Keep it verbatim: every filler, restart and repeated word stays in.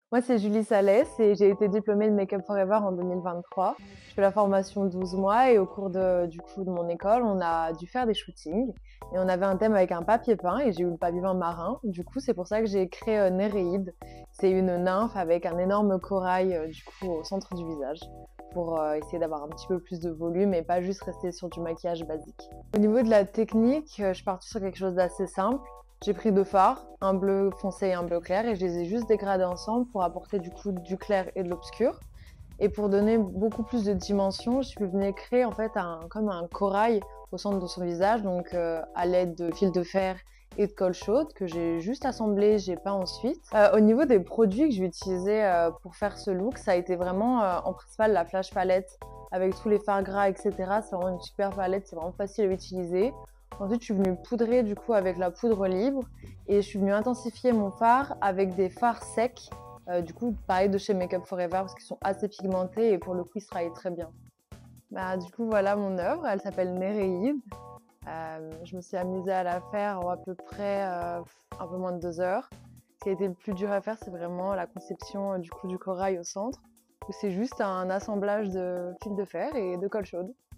Moi, c'est Julie Salès et j'ai été diplômée de Make Up For Ever en deux mille vingt-trois. Je fais la formation douze mois et au cours de, du coup, de mon école, on a dû faire des shootings et on avait un thème avec un papier peint et j'ai eu le papier peint marin. Du coup, c'est pour ça que j'ai créé euh, Néréide. C'est une nymphe avec un énorme corail euh, du coup au centre du visage pour euh, essayer d'avoir un petit peu plus de volume et pas juste rester sur du maquillage basique. Au niveau de la technique, euh, je suis partie sur quelque chose d'assez simple. J'ai pris deux fards, un bleu foncé et un bleu clair, et je les ai juste dégradés ensemble pour apporter du coup du clair et de l'obscur. Et pour donner beaucoup plus de dimension, je suis venue créer en fait un, comme un corail au centre de son visage, donc euh, à l'aide de fil de fer et de colle chaude que j'ai juste assemblé, j'ai peint ensuite. Euh, au niveau des produits que je vais utiliser euh, pour faire ce look, ça a été vraiment euh, en principal la Flash Palette avec tous les fards gras, et cetera. C'est vraiment une super palette, c'est vraiment facile à utiliser. Ensuite, je suis venue poudrer du coup avec la poudre libre et je suis venue intensifier mon fard avec des fards secs. Euh, du coup, pareil de chez Make Up For Ever parce qu'ils sont assez pigmentés et pour le coup, ils se travaillent très bien. Bah, du coup, voilà mon œuvre. Elle s'appelle Néréide. Euh, je me suis amusée à la faire en à peu près euh, un peu moins de deux heures. Ce qui a été le plus dur à faire, c'est vraiment la conception euh, du coup du corail au centre. C'est juste un assemblage de fil de fer et de colle chaude.